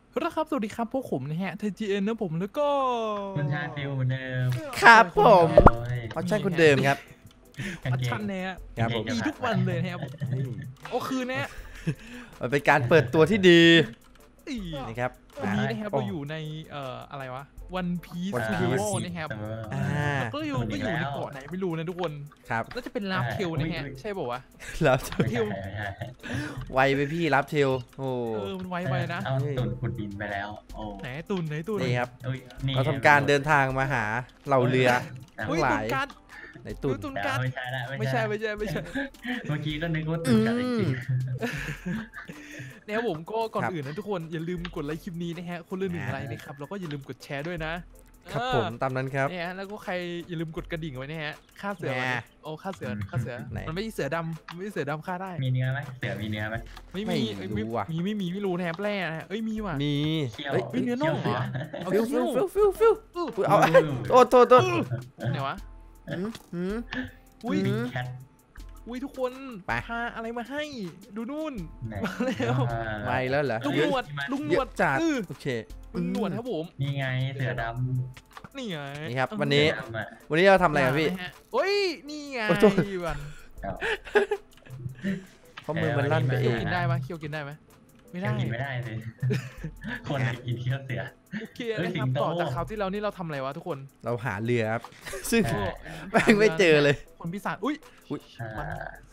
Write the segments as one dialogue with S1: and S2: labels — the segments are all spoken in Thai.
S1: นะครับสวัสดีครับพวกผมนะฮะ TGN นะผมแล้วก็
S2: คุณชาติฟิวเหมือนเดิม
S3: ครับผม
S2: โอ้ย
S3: ออปชั่นคนเดิมครับ
S1: อัดชันเนี่ย
S3: ครับผม
S1: ดีทุกวันเลยนะครับโอ้คืนเนี้ย
S3: มันเป็นการเปิดตัวที่ดีนะครับ
S1: วันนี้นะครับเราอยู่ในอะไรวะ One Piece
S3: One Piece
S1: Festival นะครับ
S3: อ่า
S1: ก็อยู่ในเกาะไหนไม่รู้นะทุกคน
S3: ครับ
S1: น่าจะเป็นลาฟเทลนะฮะใช่ป่าวะ
S3: แล้ว
S2: ไม่ใช่ไม่ใช่
S3: ไวไปพี่รับเทลโอ้
S1: มันไวไปนะ
S2: เอาตุ่นขุดดินไปแล้วโอ้
S1: ไหนตุน
S3: นี่ครับ
S2: อุ๊ยนี่
S3: เราทำการเดินทางมาหาเหล่าเรือ
S1: อุ้ย
S3: ห
S1: ตุ
S3: ลาย
S1: นการ์ด
S3: ในตุ่น
S1: ตุนการ์ด
S2: ไม่ใช่ละ
S1: ไม่ใช่
S2: เมื่อกี้ก็นึกว่าตุ่นกัดจริง
S1: เนี่ยผมก็ก่อนอื่นนะทุกคนอย่าลืมกดไลค์คลิปนี้นะฮะคนละ1 ไลค์นะครับแล้วก็อย่าลืมกดแชร์ด้วยนะครับ
S3: ผมตามนั้นครับ
S1: เนี่ยแล้วก็ใครอย่าลืมกดกระดิ่งไว้นะฮะฆ่าเสือ
S3: แหม
S1: โอ้ฆ่าเสือ
S3: ไหน
S1: มันไม่ใช่เสือดำไม่ใช่เสือดำฆ่าได้
S2: มีเนื้อไหมเสือมีเนื้อไหม
S1: ไม่
S3: ไม่
S1: มี
S3: รู้ว่ะ
S1: ไม่รู้นะฮะแปร่นะฮะเอ้ยมีว่ะ
S3: มี
S2: เขี้ยว
S3: เฮ้ย
S1: เนื้อน่องเหรอ เอา
S3: ฟิว
S1: เขี้
S3: ฟิ
S1: ยว ว
S3: ฟิวฟิวฟิวเอาโทษ
S1: ไหนวะ
S3: หืม
S1: อุ้ย
S3: อืม
S2: แคท
S1: อุ้ยทุกคน
S3: ไป
S1: พาอะไรมาให้ดูนู่น
S2: ไหน
S1: มาแล้ว
S3: ไม่แล้วเหรอ
S1: ลุงหนวดลุงหน
S3: เยว
S1: ด
S3: อะจัด
S1: เออ
S3: โอเค
S1: ลุงหนวดครับผม
S2: นี่ไงเสือด
S1: นี่ไง
S3: นี่ครับ
S1: เออ
S3: วัน
S2: ำ
S3: นี้
S2: เสือดำอ่ะ
S3: วันนี้เราทำอะไรกันพี่
S1: ฮะเฮ้ยนี่ไง
S3: โอ้โห
S1: วัน
S3: เพราะมือมันลั่นไปเอ
S1: เคี่ยว
S3: ง
S1: กินได้ปะเคี่ยวกินได้ไหมไม่ได้
S2: กินไม่ได้เลยคนกินเขี้ยวเสือ
S1: โอเค
S2: เฮ้ย
S1: นะ
S2: สิ
S1: ครับ
S2: งโต
S1: ต่อจากคราวที่แล้วนี่เราทำอะไรวะทุกคน
S3: เราหาเรือครับ ซึ่ง
S2: เออ
S3: แม่งไม่เจอเลย
S1: คนพิศาจอุ้ย
S2: อ่าร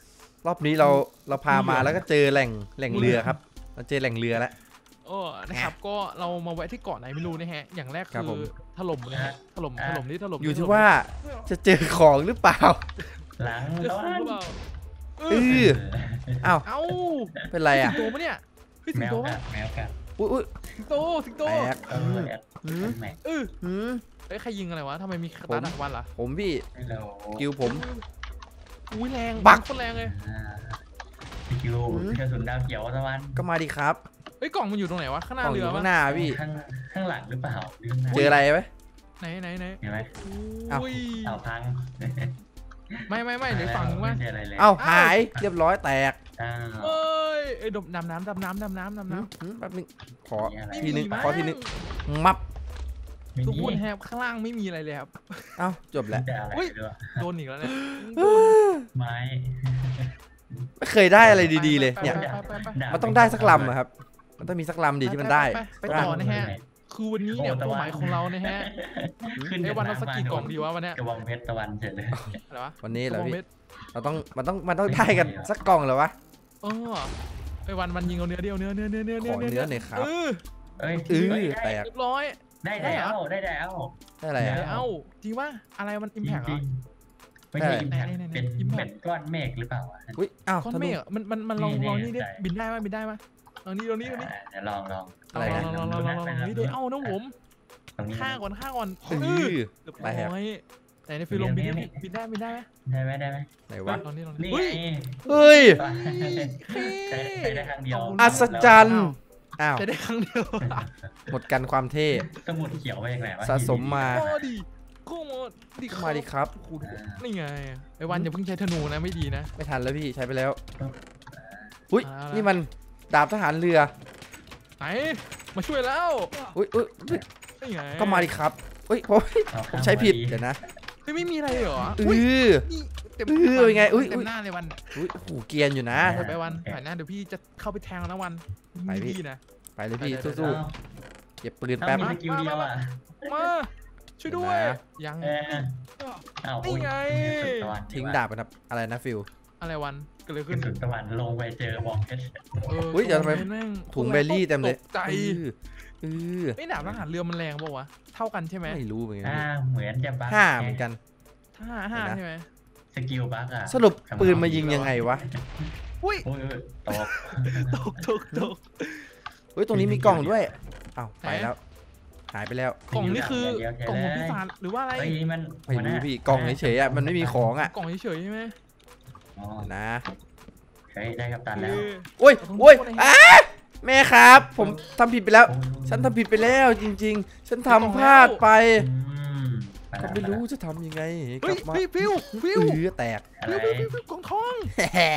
S3: อบนี้เราพามาแล้วก็เจอแหล่งเรือครับ เราเจอแหล่งเรือแล้ว
S1: โอ้นะครับก็เรามาแวะที่เกาะไหนไม่รู้นะฮะอย่างแรก
S3: ครับ
S1: คื
S3: ผ
S1: อ
S3: ม
S1: ถล่มนะฮะถล่มนี่ถล่ม
S3: อยู่ที่ว่าจะเจอของหรือเปล่า
S2: หลัง
S1: จะ
S2: ร้อ
S1: สู้ห
S2: น
S1: รือเปล่าเอ
S3: เอ
S1: อ
S3: ออ้าว
S1: เอ้า
S3: เป็นไรอ่ะ
S1: สิงโตปะเนี่ยเฮ้ยสิ
S2: แม
S1: ง
S2: ว
S1: โต
S2: กั
S1: ปะ
S2: ดแมวกัด
S3: อุ้ย
S1: สิงโต
S3: แตก
S2: หืม แมว
S1: เออ
S3: หืม
S1: เฮ้ยใครยิงอะไรวะทำไมมีคาตาดักวันล่ะ
S3: ผมพี่
S2: ไม่รู้
S3: กิวผม
S1: อุ้ยแรง
S3: บัก
S1: โคนแรงเลย
S2: พี่คิวกระสุนดาวเขียวตะวัน
S3: ก็มาดิครับ
S1: เฮ้ยกล่องมันอยู่ตรงไหนวะข้างหน้าก
S3: ล่องอ
S1: เรื
S3: ยู่
S1: อ
S3: ข้า
S1: ปะ
S3: งหน้าพี่
S2: ข้างหลังหรือเปล่าหรือข้างหน้า
S3: เจออะไรไหม
S1: ไหน
S2: เห็นไหม
S3: เอ้า
S1: อุ้ย
S2: เต่าพัง
S1: ไม่เดี๋ยวฝั่งนึงว่า
S2: ไม่เจออะไรเลย
S3: เอ้าหายเรียบร้อยแตก
S2: อ้าว
S1: เอ้ยเอ้ยดำน้ำ
S3: หืมแป๊บนึงขอ
S2: มีอะไร
S3: ทีนึง
S1: ไม่มี
S3: ขอทีนึง
S1: มั้ง
S3: มับ
S2: ไม่
S1: ทุก
S2: มี
S1: คนแฮบข้างล่างไม่มีอะไรเลยครับ
S3: เอ้าจบแล้ว
S2: จะอะไร
S1: อุ๊ย
S2: ด้วย
S1: โดนอีกแล้วเนี่ย
S2: ไม้
S3: ไม่เคยได้อะไรดีๆเลยเนี่ย
S1: ไป
S3: มันต้องได้สักลำอะครับ มันต้องมีสักลำดีที่มันได้
S1: ไปต่อนะฮะ คือวันนี้เนี่ยเป้าหมายของเรานะฮะ
S2: ขึ้น
S1: ไอ้วันเราสักกี่กล่องดีวะวันเนี้ย
S2: กระบองเพชรตะวันเสร็จเลย
S1: อะไรวะ
S3: วันนี้เหรอ
S1: กระบอง
S3: พี่
S1: เพชร
S3: มันต้องได้กันสักกล่องเหรอวะ
S1: เออไอ้วันยิงเอาเนื้อเดียวเนื้อ
S3: ขอเนื้อหน่อยครับ
S2: เอ้ย
S3: แตก
S1: เรียบร้อย
S2: ได้แล้ว
S3: ได้อะไร
S1: ไหน
S3: อ่ะ
S1: เอ้าจริงว่าอะไรมันอิมแพกเหรอ
S2: ไม่ใช่
S3: ได้
S2: อิมแพค
S1: ไหนๆๆ
S2: เป็น
S1: Impact
S2: ก้อนเมฆหรือเปล่า
S3: อุ้ยอ้าว
S1: ก้อน
S3: ธ
S1: เม
S3: นู
S1: ฆอะมันลอง
S2: นี่
S1: นี่ดิ
S2: ใช่
S1: บินได้ไหมลองนี่
S2: เดี๋ยวลอง
S3: อะไรนะ
S1: ลองนี่ดิเอ้าน้องผม
S2: ตรงนี้
S1: ฆ่าก่อน
S3: เออ
S1: เรียบ
S3: ไปครับ
S1: ร้อยไหนในฟิลลงบินได้ไหม
S2: ได้ไหม
S3: ไหนวะ
S1: ลองนี่
S2: นี่
S1: เฮ้ย
S2: ไง
S3: เฮ้ย
S2: ใช้ได้ครั้งเดียว
S3: อัศจรรย์อ้าว
S1: จะได้ครั้งเดียว
S3: หมดกันความเท่
S2: สมุดเขียวมาจากไหนวะ
S3: สะสมมา
S1: โอ้ดิโก้ดิ
S3: มาดิครับ
S1: นี่ไงไอ้วันอย่าเพิ่งใช้ธนูนะไม่ดีนะ
S3: ไม่ทันแล้วพี่ใช้ไปแล้วอุ้ย
S1: เอาละ
S3: นี่มันดาบทหารเรือ
S1: ไหนมาช่วยแล้ว
S3: อุ้ย
S1: นี่ไง
S3: ก็มาดิครับอุ้ยผมใช้ผิดเดี๋ยวนะ
S1: เฮ้ยไม่มีอะไรเหรอ
S3: อื
S1: อุ้ย
S3: อ
S1: นี่เต็ม
S3: เป็นไงอุ๊ย
S1: เต็มหน้าเลยวัน
S3: อุ้ยหูเกรียนอยู่นะ
S1: ไปวันถ่ายหน้าเดี๋ยวพี่จะเข้าไปแทงนะวัน
S3: ไปพี่
S1: นะ
S3: ไปเลยพี่
S1: ไปเลย
S3: สู้ๆเก็บปืน
S2: แป๊
S3: แป๊
S2: บบ มีสกิลเดียวอ่ะ
S1: มาช่วยด้วย
S3: เดี๋ยวนะ
S1: ยัง
S2: อ้าว
S1: นี่ไง
S3: ทิ้งดาบไปครับอะไรนะฟิว
S1: อะไรวันเกิดอะไร
S2: ขึ้
S1: ขึ้
S2: น
S1: น
S2: สุดตะวันลงไปเจอบองเพชร
S3: อุ๊ยเดี๋ยวทำไม
S1: แม่ง
S3: ถุงเบลลี่เต็มเลย
S1: ตกใจ
S3: เออ
S1: ไม่หนามทหารเรือมันแรงป่าวะเท่ากันใช่ไหม
S3: ไม่รู้เหมือนกัน
S2: เหมือนจะบั๊ก
S3: ห้าเหมือนกัน
S1: ห้าใช่ไหม
S2: สกิลบั๊กอ่ะ
S3: สรุปปืนมายิงยังไงวะ
S1: อุ้ย
S2: โอ้ยตก
S1: ตก
S3: เฮ้ยตรงนี้มีกล่องด้วยอ้าวไปแล้ว หายไปแล้ว
S1: กล่องนี่คือกล่องของพิศาจหรือว่าอะไร
S2: เฮ้ยมัน
S3: ไม่รู้พี่กล่องเฉยๆอ่ะมันไม่มีของอ่ะ
S1: กล่องเฉยๆใช่ไหม
S3: นะ
S2: เฮ้ยได้กับตันแล้ว
S3: โอ้ยอ้าแม่ครับ ผมทำผิดไปแล้ว ฉันทำผิดไปแล้วจริงๆ ฉันทำพลาดไปก็ไม่รู้จะทำยังไงก
S1: เฮ้
S3: ลั
S1: ย
S3: บมา
S1: ฟิว
S3: แตก
S2: อะไร
S1: กล่องทอง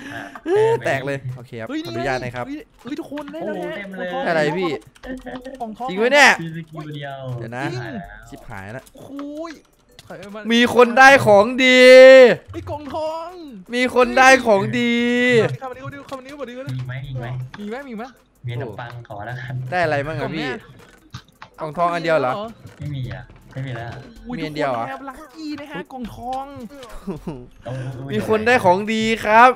S3: แตกเลยโอเคครับ
S1: เฮ้ย
S3: ขอ
S1: นี่
S3: อนุญาตนะครับ
S1: เฮ้ยทุกคนได้
S2: โอ้
S1: แล้ว
S2: โห
S1: นะ
S2: เต็มเลย
S3: อะไรพี่
S1: ของทอง
S3: จริงไหมเนี่ย
S2: มีสกิลเดียว
S3: เดี๋ยวนะ
S2: หายแล้ว
S3: ชิบหายแล้ว
S1: โอ้ยถอยมา
S3: มีคนได้ของดี
S1: ไอ้กล่องทอง
S3: มีคนได้ของดี
S1: เข้ามานี้เข้ามานี้เข้ามานี้
S2: มีไหมมีไหม
S1: มีไหมมีไหม
S2: มีขนมปังขอแล้วกัน
S3: ได้อะไรบ้างอะพี่กล่องทองอันเดียวเหรอ
S2: ไม่มีอ่ะไม่มีแล้ว
S1: อุ้ย
S3: มีอันเดียวเหรอ
S1: ทุกคนนะครับลัคกี้นะฮะกล่องทอง
S2: เอา
S3: มีคนได้ของดีครับ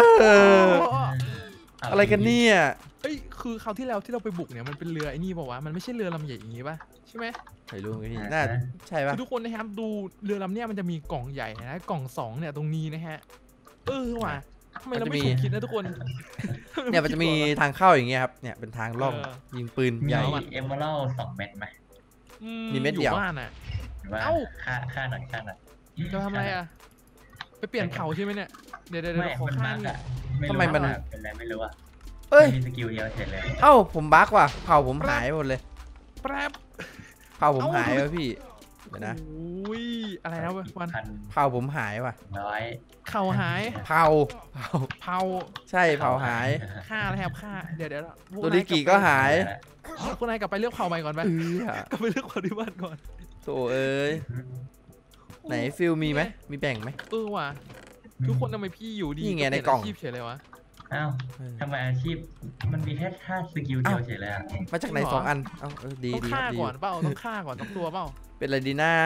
S2: เา
S3: อะไรกันเนี่ย
S1: เอ้ยคือคราวที่แล้วที่เราไปบุกเนี่ยมันเป็นเรือไอ้นี่ป่าวะมันไม่ใช่เรือลำใหญ่อย่างงี้ป่ะใช่ไหม
S3: ไม่รู้ไงพี่น่าใช่ปะ
S1: คือทุกคนนะครับดูเรือลำเนี้ยมันจะมีกล่องใหญ่นะกล่องสองเนี่ยตรงนี้นะฮะว่ะทำไมเราไม่ถูกคิดนะทุกคน
S3: เนี่ยมันจะมีทางเข้าอย่างเงี้ยครับเนี่ยเป็นทางล่องยิงปืน
S2: มี
S3: ใหญ่
S2: เอมเมอรัลด์2 เม็ดไหม
S3: มีเม็ดเดียว
S1: อบ้านอ่ะ
S2: หรือว่า
S1: เอ้า
S2: ค่าหน่อย
S1: จะทำอะไรอ่ะไปเปลี่ยนเผ่าใช่ไหมเนี่ยเดี๋ยว
S2: ไม่
S1: ขอ
S2: มัน
S1: ค่า
S2: บั๊ก
S1: นี่
S2: อ่ะ
S3: ทำไมมัน
S2: เป็นอะไรไม่รู้อ่ะ
S3: เอ้ย
S2: มีสกิลเดียวเฉยเลย
S3: เอ้าผมบั๊กว่ะเผาผมหายหมดเลย
S1: แป๊บ
S3: เผาผมหายว่ะพี่เดี๋ยวนะ
S1: โอ้ยอะไรนะวัน
S2: พัน
S3: เผาผมหายว่ะ
S2: ร้อย
S1: เข่าหาย
S3: เผา
S1: เผา
S3: ใช่เผาหาย
S1: ฆ่าแล้วครับฆ่าเดี๋ยวพว
S3: ตัวดิกิก็หาย
S1: พวกนายกลับไปเลือกเผ่าใหม่ก่อนไป
S3: เออก
S1: ลับไปเลือกเผ่าที่บ้านก่อน
S3: โถเอ้ยไหนฟิลมีไหมมีแบ่งไหม
S1: ว่ะทุกคนทำไมพี่อยู่ดี
S3: นี่ไงในกล่อง
S1: เปยาชีพเฉยเลยวะ
S2: อ้าวทำไมอาชีพมันมีแค่ท่าสกิลเดียวเฉยเลยอ่ะ
S3: มาจากไหน
S1: จริงเหรอ
S3: 2 อันเอ้าดี
S1: ต้อง
S3: ดี
S1: ฆ่า
S3: ดี
S1: ก่อนเปล่าต้องฆ่าก่อนต้องตัวเปล่า
S3: เป็นอะไรดีนะ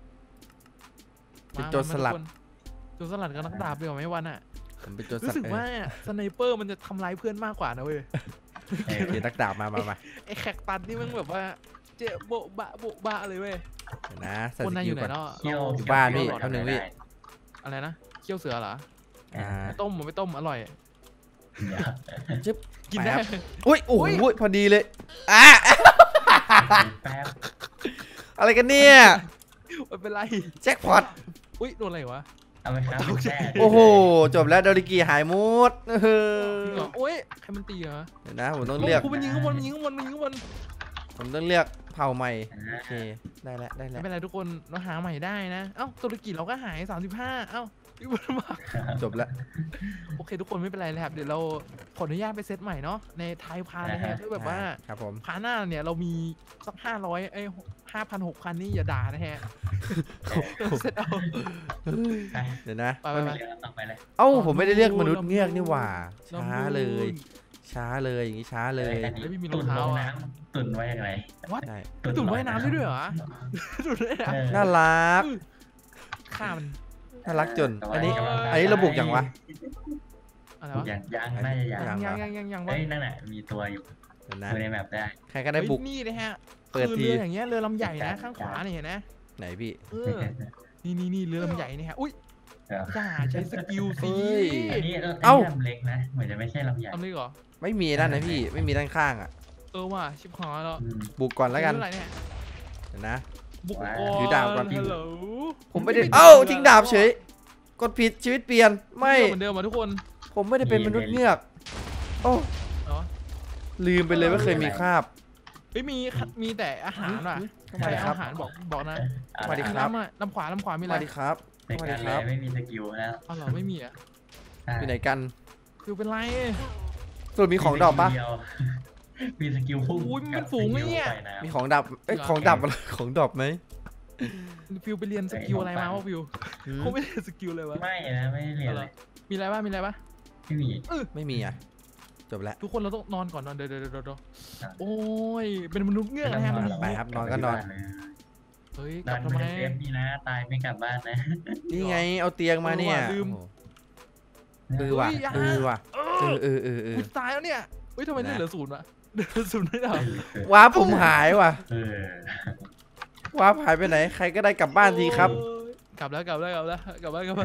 S3: เป็นโจรสลัด
S1: โจรสลัดกับนักดาบดีกว่าไหมวันอ่ะ
S3: ผมเป็นโจรส
S1: รู้
S3: ลัด
S1: สึกว่าสไนเปอร์มันจะทำร้ายเพื่อนมากกว่านะเว้ย
S2: เออ
S3: เดี๋ยวนักดาบมา
S1: ไอ้แขกตันนี่มันแบบว่าเจ๊โบะบะโบะบะเลยเว้ย
S3: เดี๋ยวนะใส่
S1: คน
S3: ส
S1: นายอ
S3: กิล
S1: ยู่ไหน
S3: ก่อน
S1: เนาะ
S2: เคี่ยว
S3: อยู่บ้านพี่
S2: เคี่ยว
S3: แป๊บนึงพี่
S2: ได้
S1: อะไรนะเคี่ยวเสือเหรอ
S3: อ่า
S1: ต้มไม่ต้มอร่อย
S2: เดี๋ยว
S3: จึ๊บ
S1: กินได้
S3: ไปครับ อุ้ยโอ้โห
S1: อุ๊ย
S3: พอดีเลยอ่ะ
S2: แป๊บ
S3: อะไรกันเนี่ย
S1: ไม่เป็นไร
S3: แจ็คพอต
S1: อุ้ยโดนอะไรวะ
S2: เอาไปครับแช่
S3: โอ้โหจบแล้วโดริกีหายหมดเอ
S1: จริงเหรอโอ้ยใครมันตีเหรอ
S3: เดี๋ยวนะผมต้องเลือก
S1: มันยิงข้างบนมันยิงข้างบนมันยิงข้างบน
S3: ผมต้องเลือกเผ่าใหม่โอเคได้แล้วได้
S1: ไม่
S3: แล้ว
S1: เป็นไรทุกคนเราหาใหม่ได้นะเอ้าตุรกีเราก็หาย35เอ้าพี่บอลมา
S3: จบแล้ว
S1: โอเคทุกคนไม่เป็นไรเลยครับเดี๋ยวเราขออนุญาตไปเซตใหม่เนาะในไทยพานะฮะด้วยแบบว่า
S3: ครับผม
S1: พาหน้าเนี่ยเรามีสัก500 5,000 6,000นี่อย่าด่านะฮะเซตเอา
S3: เดี๋ยวนะ
S1: ไป
S2: ไม่มีเรื่องต่อไปเลย
S3: เอ้าผมไม่ได้เลือกมนุษย์เงือกนี่หว่า
S1: ลอง
S3: ช้า
S1: ดู
S3: เลย ช้าเลยอย่างนี้ช้าเลย
S2: อันนี้
S1: แล้วไม่มีรอ
S2: ตุ่
S1: ง
S2: น
S1: เท้า
S2: ลง
S1: อะ
S2: น้ำตุ่นไว้ยังไง
S1: วัด
S3: ใช่
S1: ตุ่นว่ายน้ำได้ด้วยเหรอตุ่นได้นะ
S3: น่ารัก
S1: ฆ่ามัน
S3: น่ารักจนอันนี้ระบุอย่างวะ
S1: อะไรวะ
S2: ยังน่าจะยัง
S1: ยังวะ
S2: เฮ้ยนั่นแหละมีตัวอยู่
S3: เดี๋ยวนะ
S2: ดูในแมปได้
S3: ใครก็ได้บุก
S1: เฮ้ยนี่นะฮะ
S3: เปิด
S1: คือ
S3: ที
S1: เรืออย่างเงี้ยเรือลำใหญ่นะข้างขวาเนี่ยเห็นนะ
S3: ไหนพี่
S1: นี่เรือลำใหญ่นี่ฮะอุ้ยอย่าใช้สกิลสิ
S3: เฮ้ย
S2: อันนี้
S3: เอ้า
S2: ลำเล็กนะเหมือนจะไม่ใช่ลำใหญ่
S1: ทำได้เหรอ
S3: ไม่มีด้านนะพี่ไม่มีด้านข้างอ่ะ
S1: ว่ะชิบหายแล้ว
S3: บุกก่อนแล้วกัน
S1: เรื่องอะไรเนี่ย
S3: เดี๋ยวนะ
S1: บุก
S3: ถือดาบก่อน
S1: ฮัลโหล
S3: ผมไม่ได้เอ้าทิ้งดาบเฉยกดผิดชีวิตเปลี่ยนไม่
S1: เหมือนเดิมมาทุกคน
S3: ผมไม่ได้เป็นมนุษย์เงือกโอ้
S1: เนาะ
S3: ลืมไปเลยว่าเคยมีคราบ
S1: เฮ้ยมีแต่อาหารว่ะ
S3: ส
S1: ใคร
S3: วัสดีค
S1: เอา
S3: รับ
S1: อาหารบอกนะ
S3: สวัสดีครับ
S1: ลำขวามี
S3: ส
S1: อะไร
S3: วัสดีครับ
S2: ในการเลยไม่มีสกิลแล้ว
S1: อ๋อเหรอไม่มีอ่ะ
S3: อยู่ไหนกัน
S1: คือเป็นไร
S3: ส่วนมีของดอกปะ
S2: มีสกิลพุ่ง
S1: อุ้ยมันฝูงไอ้เนี่ย
S3: มีของดับเอ้ยของดับอะไรของดอกไหม
S1: ฟิวไปเรียนสกิลอะไรมาวะฟิวเขาไม่ได้สกิลเลยวะ
S2: ไม่นะไม่ได้เรียนเลย
S1: มีอะไรบ้าง
S2: ไม่มี
S3: ไม่มีอ่ะจบแล้ว
S1: ทุกคนเราต้องนอนก่อนนอนเดี๋ยวโอ้ยเป็นมนุษย์เงือกนะฮะมัน
S3: ไปครับนอนก็นอน
S1: เฮ้ย
S2: น
S1: ก
S2: อ
S1: ลับ
S2: น
S1: ทำไม
S2: ไม่เซฟนี่นะตายไม่กลับบ้านนะ
S3: นี่ไงเอาเตียงมาเนี่ย
S1: ลืม
S3: เออว่ะเออว่ะเออ
S1: กูตายแล้วเนี่ยเฮ้ยทำไมเหลือ0วะเหลือ0ไม่ได้
S3: ว้าร์ปผมหายว่ะ
S2: เออ
S3: ว้าร์ปหายไปไหน ใครก็ได้กลับบ้านทีครับ
S1: กลับแล้วไป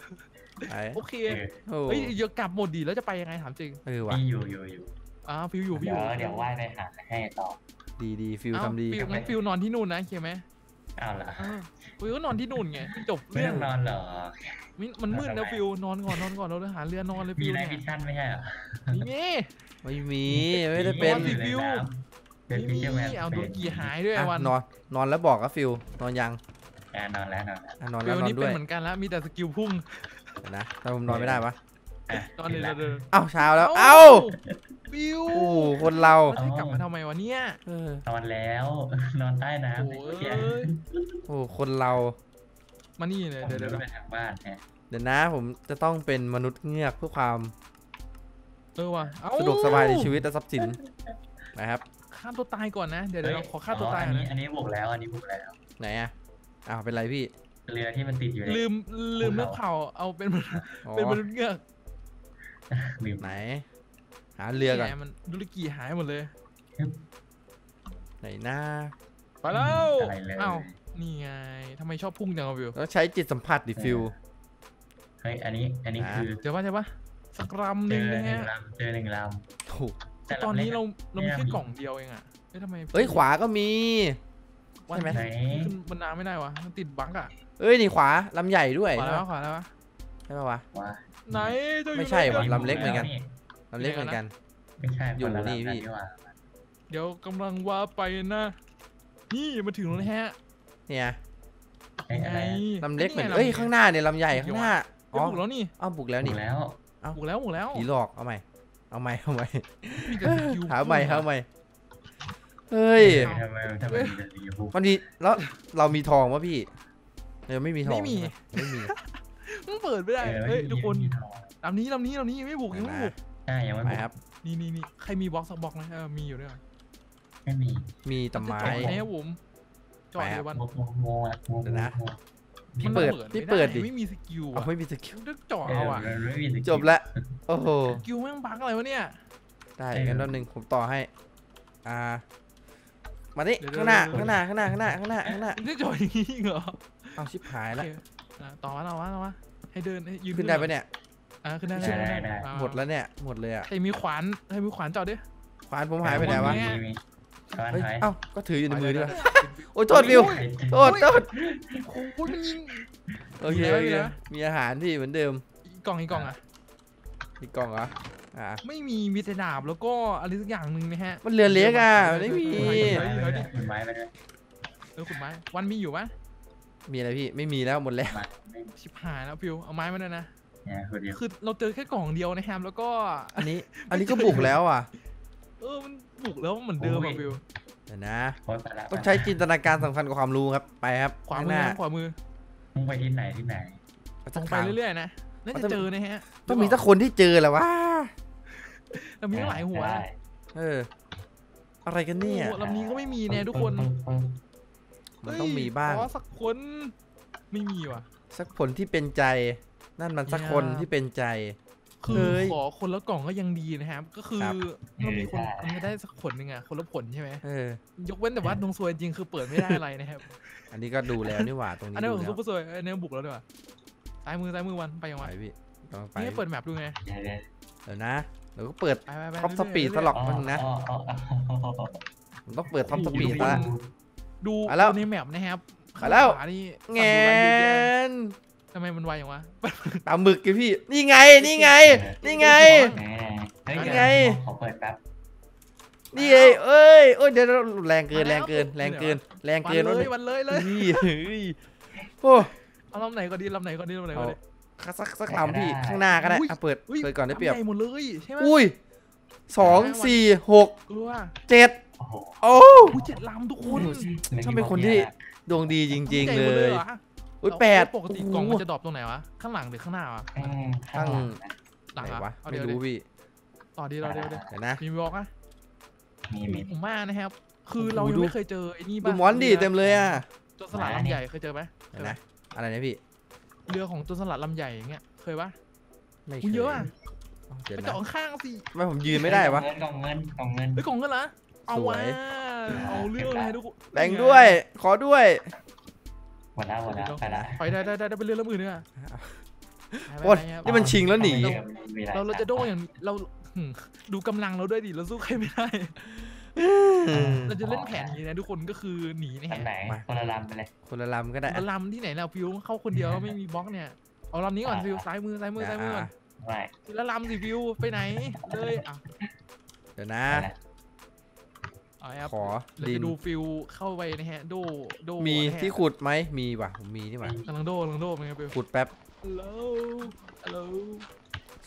S1: โอเค
S3: โอ้
S1: เฮ้ยเดี๋ยวกลับหมดดีแล้วจะไปยังไงถามจริง
S3: เออว่ะ
S2: พี่อยู่
S1: ฟิวอยู่
S2: เดี๋ยวว่ายไปหาให้ต่อ
S3: ดีฟิลทำดี
S1: ฟิวงั้นฟิวนอนที่นู่นนะโอเคไหม
S2: เอาล่ะ
S1: ฟิวก็นอนที่นู่นไงจบ
S2: ไม่
S1: เรื่อ
S2: ต้อง งนอนเหรอ
S1: มันมืดแล้วฟิวนอนก่อนเราเลยหาเรือนอนเลย
S2: มี
S1: ฟิว
S2: ไน
S1: เนี่ย
S2: ท์วิชั่นไม่ใช่เหรอ
S1: นี่
S3: ไม่มีไม่ได้เป็น
S1: รีวิว
S2: เป็นพิเศษแมน
S1: เอาโดนกี่หายด้วย
S3: อ่ะ
S1: วัน
S3: นอนแล้วบอกก็ฟิลนอนยัง
S2: นอนแล้ว
S3: นอน
S1: ฟิ
S3: แล้ว
S1: วน
S3: อน
S1: นี่
S3: ด้
S1: เป็น
S3: วย
S1: เหมือนกันแล้วมีแต่สกิลพุ่ง
S3: นะถ้าผมนอนไม่ได้ปะ
S1: ตอนนี้เราเดิน
S3: เอ้าเช้าแล้วเอ้า
S1: ฟิว
S3: โอ้คนเรา
S1: จะกลับมาทำไมวะเนี่ย
S3: เออน
S2: อนแล้วนอนใต้น้ำ
S1: โอ้
S2: เมื่อกี้
S1: ย
S3: โอ้คนเรา
S1: มานี่เลย
S2: ผม
S1: เดี๋ยว
S2: เดิ
S1: เดี๋ย
S2: น
S1: ว
S2: ไปทางบ้านแฮะ
S3: เดี๋ยวนะผมจะต้องเป็นมนุษย์เงือกเพื่อความ
S1: ว่ะเอ้า
S3: สะดวกสบายในชีวิตและทรัพย์สินนะครับ
S1: ฆ่าตัวตายก่อนนะเดี๋ยวเราขอฆ่าตัวตาย
S2: อัน
S1: ก่อน
S2: นี้
S1: นะ
S2: อันนี้บุกแล้วอันนี้บุกแล้ว
S3: ไหนอะอ้าวเป็นไรพี่
S2: เรือที่มันติดอยู่ใน
S1: ลืมเลือกเผาเอาเป็นมนุษย์
S3: อ๋อ
S1: เป็นมนุษย์เงือก
S2: ลืม
S3: ไหน หาเรือก่อน
S1: แหมมันดุริกีหายหมดเลย
S3: ไหนหน้า
S1: ไปแล้ว
S2: อะไรเลย
S1: อ้าวนี่ไงทำไมชอบพุ่งจังอะวิว
S3: ต้องใช้จิตสัมผัสดิฟิว
S2: เฮ้ยอันนี้คือ
S1: เจอปะสักรำห
S2: เจ
S1: นึ่ง
S2: อ
S1: นะ
S2: หนึ่
S1: ฮะ
S2: งลำเจอหนึ่งล
S3: ถูก
S2: ำแต่
S1: ตอน
S2: ลำ
S1: นี้
S2: เล็ก
S1: เรามีแค่กล่องเดียวเองอะเฮ้ยทำไม
S3: เอ้ยขวาก็มี
S1: วัน
S3: ใช่ไหม
S2: ไหน
S1: ขึ้นบนน้ำไม่ได้วะมันติดบั๊กอะ
S3: เอ้ยนี่ขวาลำใหญ่ด้วย
S1: ขวา
S3: ใช่
S1: แล้ว
S3: ปะ
S1: ขวาแล้ววะ
S3: ใช่ปะวะ
S2: ว่า
S1: ไหนเจ้าอยู่
S3: ไม่ใช่
S1: ไหน
S3: ว่ะ
S1: กัน
S3: ลำเล็กเหมือนกัน ลำเล็กเหมือนกัน
S2: ไม่ใช่
S3: อยู่
S2: คละ
S3: นี่
S2: ลำกั
S3: พี่
S2: ว่า
S1: เดี๋ยวกำลังว่าไปนะ นี่มาถึงแล้วนะฮะ
S3: เนี่ย
S2: ไอ้อะไร
S3: ลำเล็กเหมือน
S1: นี่ไง
S3: เอ้ย
S1: ลำ
S3: ข้างหน้าเนี่ยลำใหญ่ข้างหน้า
S1: เดี๋ยวบุกแล้วนี่
S3: อ้าวบุกแล้ว
S2: บุ
S3: นี่
S2: กแล้ว
S1: บุกแล้ว
S3: ผีหลอกเอาใหม่เอาใหม่เอาใหม่
S1: มีแต่สกิล
S3: หาใหม่หาใหม่เฮ้ย
S2: ทำไมมีแต่สีชมพู
S3: มันมีแล้วเรามีทองวะพี่ไม่มีทอง
S1: ไม่มี
S3: ใช่ไหไม่มี
S1: มันเปิดไม่ได้
S2: เออ
S1: เฮ้ยทุกคน
S2: มีทอง
S1: ลำนี้ยังไม่บุกยังไม่บุก
S2: ใช่ยังไม่
S3: ไป
S2: บุก
S3: ครับ
S1: นี่ใครมีบล็อกสักบล็อกนะมีอยู่ด้วยเหรอ
S2: ไม่มี
S3: มีตะไม้
S1: จะจอดไหนครับผมจอด
S3: ไปครั
S1: เล
S3: บ
S1: ยวัน
S2: โมอ่ะโม
S3: เดี๋ยวนะ
S2: โม
S3: พี่เปิด
S1: มัน
S3: พี่เปิดดิ
S1: ไม่มีสกิล
S3: เอา
S1: อะ
S3: ไม่มีสกิล
S1: ต้องจอด
S2: เอ
S1: เอา
S2: อ
S1: อะ
S2: ไม่มีสกิล
S3: จบละโอ้โห
S1: สกิลแม่งบั๊กอะไรวะเนี่ย
S3: ได้
S2: เออ
S3: งั้นแป๊บนึงผมต่อให้มานี่
S1: เดี๋ยว
S3: ข้างหน้า
S1: เดี๋ยว
S3: ข้างหน้าข้างหน้าข้างหน้าข้างหน้าข้างหน้า
S1: จะจอดอย่างนี้เหรอ
S3: เอาชิบหาย
S1: โอ
S3: แล้ว
S1: เคต่อมาให้เดินให้ยืน
S3: ขึ้นได้ปะเนี่ย
S1: ขึ้นได้
S2: ได้
S3: หมดแล้วเนี่ยหมดเลยอ่ะ
S1: ใครมีขวานจอดดิ
S3: ขวานผมหายไปไหนวะ
S2: มีก้อน
S3: เฮ้ย
S2: หาย
S3: เอ้าก็ถืออยู่ในมือด้วย
S1: ไป
S3: โอ้ยโทษวิวโทษ
S1: โอ้ยมันยิง
S3: โอเค
S1: มี
S3: โอ
S1: อะไร
S3: เค
S1: นะ
S3: มีอาหารที่เหมือนเดิม
S1: อีกกล่องอะ
S3: มีกล่องเหรอ
S1: ไม่มีแต่ดาบแล้วก็อะไรสักอย่างหนึ่งนะฮะ
S3: มันเรือเล็กอ่ะมันไม่มี
S2: ไม้ไปด้วย
S1: ขุดไม้วันมีอยู่ปะ
S3: มีอะไรพี่ไม่มีแล้วหมดแล้ว
S2: ไม่
S1: ชิบหายแล้วฟิวเอาไม้มาด้วยนะ
S2: เนี่ยคนเดียว
S1: คือเราเจอแค่กล่องเดียวนะแฮมแล้วก็
S3: อันนี้ก็บุกแล้วอ่ะ
S1: มันบุกแล้วเหมือนเดิมอะฟิว
S3: เดี๋ยวนะ
S2: โอ๊ยไปละ
S3: ต้องใช้จินตนาการสำคัญกว่าความรู้ครับไปครับ
S1: ขวา
S3: ข้าง
S1: มื
S3: ห
S1: อ
S3: น้า
S1: ขวามือ
S2: มึงไปที่ไหน
S1: ตรงไปเรื่อยๆนะน่าจะเจอนะฮะ
S3: ต้องมีสักคนที่เจอแหละวะ
S1: เรามีตั้งหลายหัว
S2: ได้
S3: เอออะไรกันเนี่ย
S1: โอ้ลำนี้ก็ไม่มีแน่ทุกคน
S3: มันต้องมีบ้าง
S1: ขอสักคนไม่มีว่ะ
S3: สักผลที่เป็นใจ นั่นมันสักคนที่เป็นใจ
S1: คือ
S3: เฮ้ย
S1: ขอคนละกล่องก็ยังดีนะครับ ก็คือ
S3: ครับ
S1: เรามีคนมันจะได้สักผลหนึ่งอะคนละผลใช่ไหม
S3: เออ
S1: ยกเว้นแต่ว่าดวงซวยจริงคือเปิดไม่ได้อะไรนะครับ
S3: อันนี้ก็ดูแล้วนี่หว่าตรงนี้
S1: อันนั้น
S3: ดู
S1: ของ
S3: แล้
S1: ซุป
S3: ว
S1: เปอร์ซวยอันนี้บุกแล้วด้วยซ้ายมือวันไปยัง
S3: ไป
S1: ไง
S3: พี่ต้องไป
S1: นี่ให้เปิดแมปดูไง
S2: เดี๋ยว
S3: เดี๋ยวนะเดี๋ยวก็เปิด
S1: ไป
S3: ท็อปสปีดตลอดมันนะผมต้องเปิดท็อปสปีดซะละ
S1: ดู
S3: มาแล้ว
S1: ในแมปนะครับ
S3: มาแล้ว
S1: ขวานี่
S3: แง
S1: น
S3: น
S1: ทำไมมันไวอย่างวะ
S3: ปลาหมึกกันพี่นี่ไงนี่ไง นี่ไง
S2: เฮ้ย
S3: ไง
S2: ขอเปิดแป๊บ
S3: นี่เอ้ยเอ้ยโอ้ยเดี๋ยวแรงเกินแรงเกินแรงเกินแรง
S1: วัน
S3: เกิน
S1: เลยวันเลยเลย
S3: นี่เฮ้ยโอ้
S1: เอาลำไหนก็ดีลำไหนก็ดี
S3: เอาสักลำพี่ข้างหน้าก็ได้อ่ะเปิดก่อนได้เปรียบ
S1: ลำใหญ่หมดเลยใช่ไหม
S3: อุ้ย2 4 6
S1: กลัว
S3: 7
S2: โอ้โห
S3: โอ้
S1: อุ้ย7 ลำทุกคน
S3: ช่างเป็นคนที่ดวงดีจริง ๆ
S1: ใหญ่
S3: เล
S1: หมด
S3: ย
S1: หรอ
S3: อุ้ย
S1: แล้ว
S3: 8
S1: ปกติกล่องมันจะดรอปตรงไหนวะข้างหลังหรือข้างหน้าวะ
S2: ข้างหลัง
S1: หลัง
S3: ไหน
S1: อะ
S3: วะ
S1: เอา
S3: ไม่
S1: เดี๋ยว
S3: รู้พี่
S1: ต่อดีเราเดี๋ยว
S3: เดี๋ยวนะ
S1: มีบล็อกอะ
S2: มี
S1: ผมมานะครับ คือเรา
S3: โอ้
S1: ยัง
S3: โห
S1: ไม่เคยเจอไอ้นี่
S3: ดู
S1: บ้าง
S3: มอนดิเต็มเลยอ่ะ
S1: จนสลัดลำใหญ่เคยเจอไหม
S3: เดี๋ยวนะอะไรนะพี่
S1: เรือของจนสลัดลำใหญ่อย่างเงี้ยเคยปะ
S3: ไม่
S1: อุ้ยเยอะอะ
S3: เดี๋ยว
S1: ไป
S3: นะ
S1: เจาะข้างสิ
S3: ทำไม่ผมยืนไม่ได้วะ
S2: กล่องเงิน
S1: เฮ้ยกล่องกันเหรอเอา
S3: สว
S1: วะ
S3: ย
S1: เอาเรื่องเลยทุกคน
S3: แบ่งด้วยขอด้วย
S2: หมดแล้วไปละ
S1: ไปได้ไปเรือลำอื่นเนี่ย
S3: โอ๊ยนี่มันชิงแล้วหนี
S1: เราจะโดนอย่างเราดูกำลังเราด้วยดิเราสู้ใครไม่ได้ เราจะเล่นแผนอย่างนี้นะทุกคนก็คือหนีนะ
S2: อั
S1: ฮะ
S2: นไหนคนละลำไปเลย
S3: คนละลำก็ได้
S1: ลำที่ไหนเราฟิวเข้าคนเดียวไม่มีบล็อกเนี่ยเอาลำนี้ก่อนฟิวซ้ายมือก่อน
S2: ไม่
S1: ทีละลำสิฟิวไปไหนเลยอ่ะ
S3: เดี๋ยวนะ
S1: เอาครับ
S3: ขอ
S1: เรา
S3: ดิ
S1: จะ
S3: น
S1: ดูฟิวเข้าไปนะฮะโด
S3: มีที่ขุดไหมมีว่ะผมมีนี่ว่ะ
S1: กำลังโดเป็นไงฟิว
S3: ขุดแป๊บ
S1: ฮัลโหล
S3: ส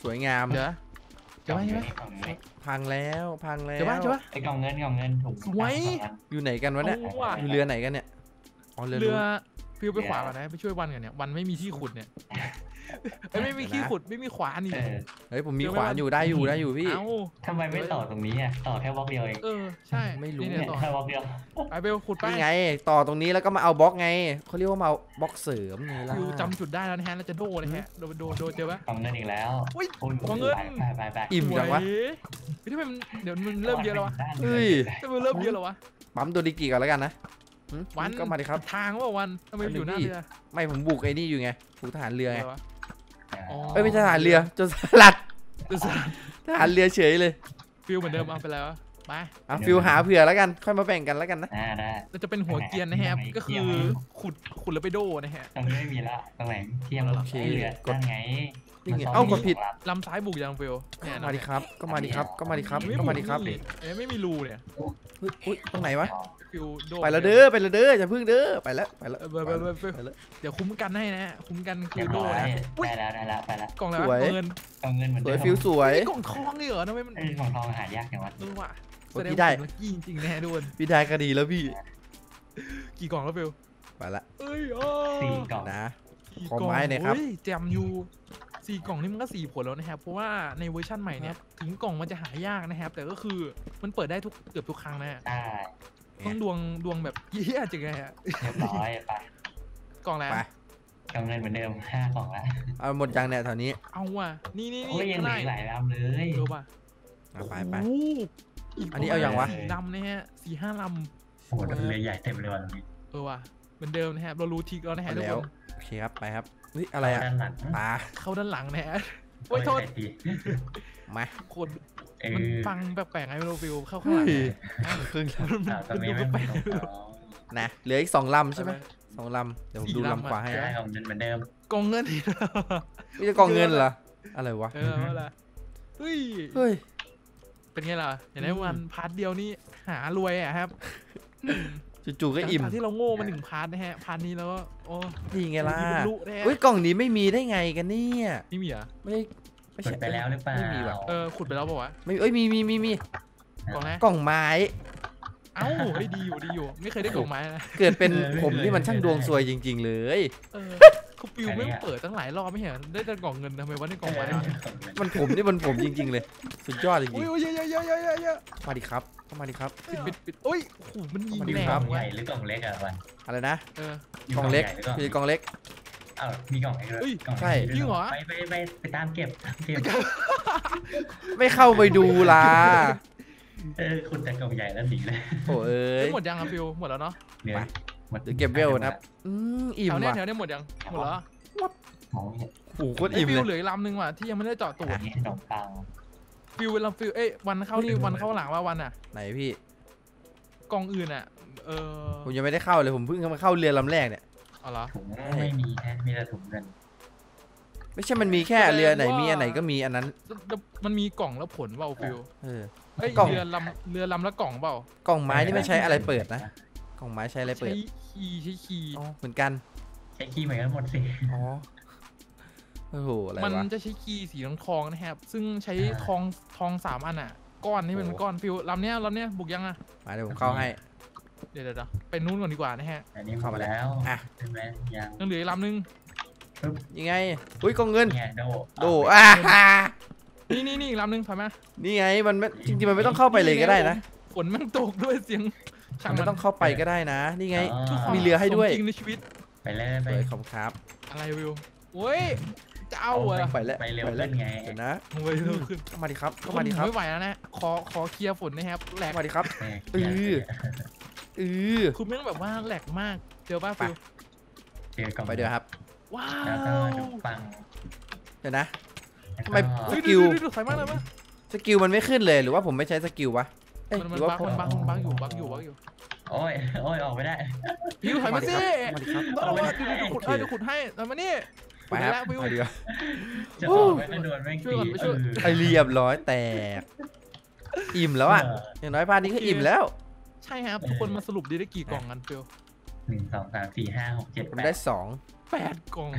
S3: วยงาม
S1: เดี๋ยวเจอไหม
S2: กล่องนี้
S3: พังแล้วพังแล้ว
S1: เจอปะ
S2: ไอ้กล่องเงินถุง
S1: สวย
S3: อยู่ไหนกันวะเนี่ย
S1: เอาว่ะ
S3: อยู่เรือไหนกันเนี่ยอ๋อเรือ
S1: เรือ
S3: นู้น
S1: ฟิวไปขวาก่อนนะไปช่วยวันกันเนี่ยวันไม่มีที่ขุดเนี่ยไม่มีที่ขุดไม่มีขวานนี่
S3: เฮ้ยผมมีขวานอยู่ได้อยู่พี่
S1: เอ้า
S2: ทำไมไม่ต่อตรงนี้อ่ะต่อแค่บล็อกเดียวเอง
S1: ใช่
S3: ไม่รู้
S1: นี่เนี่ยต่อ
S2: แค่บล็อกเดียว
S1: ไปเบลขุดไป
S3: นี่ไงต่อตรงนี้แล้วก็มาเอาบล็อกไงเขาเรียกว่ามาเอาบล็อกเสริมไงล่ะ
S1: ฟิวจำจุดได้แล้วนะฮะแล้วจะโดนะฮะโดเจอปะ
S2: กล่องเงินอีกแล้ว
S1: อุ้ย
S2: โอ้ย
S1: กล่องเงิน
S2: ไป
S3: อิ่มจังวะ
S1: เฮ้ยทำไมมันเดี๋ยวมันเริ่มเยอะแล้ววะ
S3: เฮ้ย
S1: ทำไมมันเริ่มเยอะแล้ววะ
S3: ปั๊มตัวดิกิก่อนแล้วกันนะหึ
S1: วัน
S3: ก็มาดิครับ
S1: ทางว่าวันทำไมมันอยู่หน้าเรือ
S3: ไม่ผมบุกไอ้นี่อยู่ไงบุกทหารเรือไง
S1: อะไรวะ อ๋อ
S3: เอ้ยไม่ใช่ทหารเรือโจรสลัด
S1: เดี๋ยวสิ
S3: ทหารเรือเฉยเลย
S1: ฟิวเหมือนเดิมเอาไปแล้วะไป
S3: เอาฟิวหาเผื่อแล้วกันค่อยมาแบ่งกันแล้วกันนะ
S2: ได้
S1: เราจะเป็นหัวเกรียนนะฮะก็คือขุดแล้วไปโดนะฮะ
S2: ตรงนี้ไม่มีละตรงไหนเที่ยง
S3: โอเค
S2: เหลือนั่นไง
S3: นี่ไงเอ้ากดผิด
S1: ลำซ้ายบุกยังฟิวเนี่ย
S3: มาดิครับก็มาดิครับก็มาดิครับ
S1: ไม่
S3: ก็มาดิครับ
S1: ไม่มีรูเนี่ย
S3: เฮ้ยอุ๊ยตรงไหนวะ
S1: ฟิวโด
S3: ไปแล้วเด้อไปแล้วเด้ออย่าพึ่งเด้อไปแล้วไปแล้ว
S1: ไปแล้วเดี๋ยวคุ้มกันให้นะฮะคุ้มกันคื
S2: เรี
S1: อย
S2: บ
S1: โด
S2: ร้อย
S1: นะ
S2: ได้แล้วไปแล้ว
S1: กล่องอะไร
S3: ส
S1: วะ
S3: วย
S1: เงิน
S2: กล่องเงินเหมือน
S3: ส
S2: เดิ
S3: วย
S2: ม
S3: ฟิวสวย
S1: กล่องทองนี่เหรอทำไมมัน
S2: กล่องทองหายากจังวะ
S1: ว่ะ
S3: โอ้
S1: แส
S3: ย
S1: ดง
S3: พี่ได้
S1: ว่าจริงๆนะฮะทุกคน
S3: พี่ได้ก็ดีแล้วพี่
S1: กี่กล่องแล้วฟิว
S3: ไปละ
S1: เอ้ย
S2: 4 กล่อง
S3: นะ
S1: สี่
S3: ขอไม้หน่อยครับ
S1: โแจมอยู่4 กล่องนี่มันก็4 ผลแล้วนะครับเพราะว่าในเวอร์ชั่นใหม่เนี่ยถึงกล่องมันจะหายากนะครับแต่ก็คือมันเปิดได้เกือบทุกครั้งนะฮะ
S2: ได้
S1: ต้องดวงแบบเยี่ยจริงไงฮะ
S2: เรียบร้อยไป
S1: กล่องแล้ว
S3: ไป
S2: กล่องเงินเหมือนเดิม5 กล่องละ
S3: เอาหมดยังเนี่ยแถวนี้
S1: เอาว่ะนี่
S2: โอ้ยยังเหลือหลายลำเลย
S1: เออป่ะ
S3: เอาไป
S1: โอ้โห
S3: อันนี้เอายังวะ
S1: 4 ลำนะฮะ4-5 ล
S2: โอ้โหเรือใหญ่เต็มเลยวันนี้
S1: ำว่ะเหมือนเดิมนะฮะเรารู้ทิกแล้วนะฮะ
S3: เอา
S1: ทุก
S3: แล้ว
S1: คน
S3: โอเคครับไปครับเฮ้ยอะไรอะ
S2: ด้านหลัง
S3: ปลา
S1: เข้าด้านหลังนะฮะโอ้ยโทษ
S3: มา
S1: คน
S2: เอ
S1: มัน
S2: อ
S1: ฟังแปลกๆไงไม่รู้ฟิลเข้าข้างหลัง
S3: เฮ้ย
S1: นะ
S3: ครึ่งล
S2: ตรงนี้
S1: ดู
S2: ไม่
S1: แปล
S2: มี
S1: ก
S2: กล่อง
S3: ำนะเหลืออีก2 ลำใช่ไหม2 ลำเดี๋ยวผมดู
S1: 4 ลำ
S3: ลำขวาให้
S2: ได้กล่องเงินเหมือนเดิม
S1: ๆกองเงินอีกแล้ว
S3: ไม่ใช่กองเงินเหรออะไรวะ
S1: ว่าอะไรเฮ้ย
S3: เฮ้ย
S1: เป็นไงล่ะอย่างไรวันพาร์ทเดียวนี่หารวยอ่ะครับ
S3: จู่ๆก็อิ่ม
S1: จากที่เราโง่มา1 พาร์ทนะฮะพาร์ทนี้แล้วก็โอ้
S3: นี่ไงล่ะ
S1: บรรลุนะฮะ
S3: เฮ้ยกล่องนี้ไม่มีได้ไงกันเนี่ย
S1: ไม่มีเหรอ
S3: ไม่ไม่
S2: ก
S3: ใช่
S2: ดไปแล้วหรือเปล่า
S3: ไม่มีว่ะ
S1: ขุดไปแล้วเปล่าวะ
S3: ไม่เอ้ยมี
S1: กล่องนะ
S3: กล่องไม้
S1: เอ้าเฮ้ยดีอยู่ไม่เคยได้กล่องไม้นะ
S3: เกิดเป็นผมนี่มันช่างดวงซวยจริง ๆ เลย
S1: เขาปิวไม่เปิดตั้งหลายรอบไม่เห็นได้แต่กล่องเงินทำไมวะได้กล่องไม้
S3: มันผมนี่มันผมจริง ๆ เลย สุดยอดจริ
S1: อุ้
S3: ง
S1: ยเยอะ
S3: ๆมาดิครับเข้ามาดิครับ
S1: ปิดโอ้ยโอ้โหมันยิง
S3: มาดิ
S1: แรง
S3: ครับ
S2: ให
S1: ว่ะ
S2: ญ่หรือกล่องเล็กอะวัน
S3: อะไรนะ
S1: มี
S3: กล่องเล็ก
S2: ใหญ่หรือกล่อง
S3: คือกล่องเล็ก
S2: อ้าวมีกล่องเล็กด้วย
S1: เฮ้ย
S2: กล่อง
S3: ใช่
S1: จริงเหรอ
S2: ไปตามเก็บ
S3: ไม่เข้าไปดูล่ะ
S2: คุณแต่กล่องใหญ่แล้วหนีเลย
S3: โอ้เอ้ย
S1: หมดยังอะฟิวหมดแล้วเนาะ
S2: เดี๋ยว
S3: เดี๋ยวเก็บเวลนะครับอิ่ม
S1: แถวเนี้ย
S3: ว่ะ
S1: แถวเนี้ยหมดยังหมดแล้ว
S2: มองเนี่ย
S3: โอ้โหโคตร
S1: ไอ้
S3: อิ่ม
S1: ฟิ
S3: เล
S1: วย เหลืออีกลำนึงว่ะที่ยังไม่ได้เจาะตูด
S2: อันนี้ขนมปัง
S1: ฟิวเวลาฟิวเอ้ยวันเข้านี่วันเข้าหลังว่าวันอ่ะ
S3: ไหนพี่
S1: กล่องอื่นอ่ะ
S3: ผมยังไม่ได้เข้าเลยผมเพิ่งมาเข้าเรือลำแรกเนี่ย
S1: เอาเหรอ
S2: ถุงไม่มีแค่มีแต่ถุงเงิน
S3: ไม่ใช่มันมีแค่เรือไหนมีอันไหนก็มีอันนั้น
S1: มันมีกล่องแล้วผลเปล่าฟิว
S3: เออ
S1: เอ้ย
S3: กล่อง
S1: เรือลำแล้วกล่องเปล่าก
S3: ล่องไม้นี่ไม่ใช้อะไรเปิดนะกล่องไม้ใช้อะไรเปิ
S1: ใช้
S3: ด
S1: คีย์
S3: อ๋อเหมือนกัน
S2: ใช้ขี้เหมือนกันหมดสิ
S3: อ๋อโอ้โหอะไร
S1: มัน
S3: วะ
S1: จะใช้คีย์สีทองนะครับซึ่งใช้ทอง3 อันอ่ะก้อนนี่เป็นก้อนฟิวลำเนี้ยบุกยังอ่ะ
S3: มาเดี๋ยวผมเข้าให้
S1: เดี๋ยวไปนู้นก่อนดีกว่านะฮะ
S2: อันนี้เข้ามาแล้ว
S3: อ่ะ
S2: ใช่ไหมยัง
S1: ยังเหลืออีกลำนึง
S3: ยังไงอุ้ยกล่องเงิน
S2: เนี่ยโด
S3: โด
S1: นี่อีกลำนึงถอยมา
S3: นี่ไงมันไม่จริงๆมันไม่ต้องเข้าไปเลยก็ได้นะ
S1: ฝนแม่งตกด้วยเสียง
S3: มันไม่ต้องเข้าไปก็ได้นะ นี่ไง
S2: อ๋อ
S3: มีเรือให้ด้วย
S1: สมจริงในชีวิต
S2: ไปเลยไป
S3: เปิดขอบครับ
S1: อะไรวิวโอ้ยจะเอาเหรอ
S3: ไปแล้ว
S2: ไปเร็ว
S3: ไปแล้ว
S2: ขึ้นไง
S3: เดี๋ยวนะ
S1: โอ้ยเร็วขึ้น
S3: เข้ามาดิครับเข้ามาดิครับ
S1: ไม่ไหวแล้วนะขอเคลียร์ฝนนะครับแหล
S3: เข้าก มาดิครับ เออ เออ
S1: คุณแม่งแบบว่าแหลกมากเจอป่ะฟิว
S2: เจอกล่อง
S3: ไปเดี๋ยวครับ
S1: ว้า
S2: แล้วก็
S1: ว
S2: ขนมปัง
S3: เดี๋ยวนะ
S2: แล้ว
S3: ทำไม
S2: ก็
S3: สกิล
S1: ดูถอยมากเลยมั้ย
S3: สกิลมันไม่ขึ้นเลยหรือว่าผมไม่ใช้สกิลวะเอ้ย
S1: มัน
S3: หรือว่า
S1: บัก
S3: ผม
S1: มันบักอยู่
S2: โอ้ยออกไม่ได้
S1: ฟิวถอยมาสิ
S3: มาดิครับ
S1: ต้องว่าดูขุดให้แล้วมานี่
S3: ไปครับ
S1: แล้วฟิว
S3: มาดีกว่า
S2: จะออกไม่ก็โดนแม่ง
S1: ช่วยก่อนไปช่วย
S3: ไอเรียบร้อยแตก อิ่มแล้วอ่ะ อย่างน้อยพาร์ทนี้ก็อิ่มแล้ว
S1: ใช่ครับทุกคนมาสรุปได้กี่กล่องกันฟิว
S2: 1 2 3 4 5 6 7
S3: ผมได้
S2: 8
S3: สอง
S1: 8 กล่อง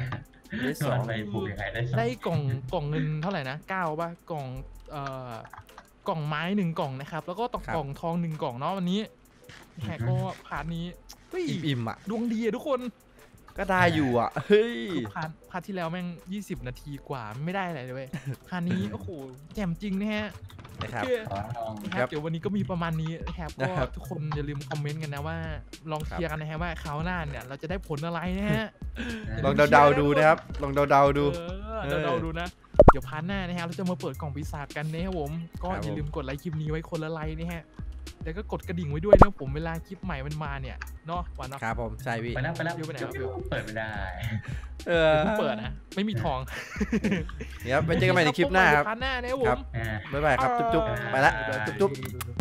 S3: ได้
S2: ส่
S3: ส
S2: ว
S3: อน ง
S2: ไปผูกยังไงได้สอง
S1: ได้กล่องเงินเท่าไหร่นะ9ป่ะกล่องไม้1กล่องนะครับแล้วก็กล่องทอง1กล่องเนาะวันนี้แขกก็พาร์ทนี้เฮ้ย
S3: อิ่มๆอ่ะ
S1: ดวงดีอะทุกคน
S3: ก็ได้อยู่อ่ะเฮ้ย
S1: คือพาร์ทที่แล้วแม่ง20 นาทีกว่าไม่ได้อะไรเลยเว้ยพาร์ทนี้โอ้โหแจ่มจริงนะฮะ
S3: นะครับ
S1: โอเค
S2: ขอลอง
S1: นะครับเดี๋ยววันนี้ก็มีประมาณนี้นะครับ
S3: นะ
S1: ก็
S3: ครับ
S1: ทุกคนอย่าลืมคอมเมนต์กันนะว่าลองเคลียร์กันนะฮะว่าคราวหน้าเนี่ยเราจะได้ผลอะไรนะฮะ
S3: ลองเดาๆดูนะครับลองเดาๆดู
S1: เดาดูนะ เดี๋ยวพาร์ทหน้านะฮะเราจะมาเปิดกล่องปีศาจกันนะครับผมก็
S3: ครับผม
S1: อย่าลืมกดไลค์คลิปนี้ไว้คนละไลค์นะฮะแล้วก็กดกระดิ่งไว้ด้วยนะผมเวลาคลิปใหม่มันมาเนี่ยเนาะวันเนาะ
S3: ครับผมใช่พี่
S2: ไปแล้ว
S1: เดี๋ยวไปไหนครับ
S2: เปิดไม่ได้
S3: เออ
S1: เพิ่งเปิดนะไม่มีทอง
S3: เดี๋ยวไปเจอกันใหม่ในคลิปหน้าครับ
S1: พาร์ทหน้านะครับผม
S3: ครับ บ๊ายบายครับจุ๊บๆไปละจุ๊บๆ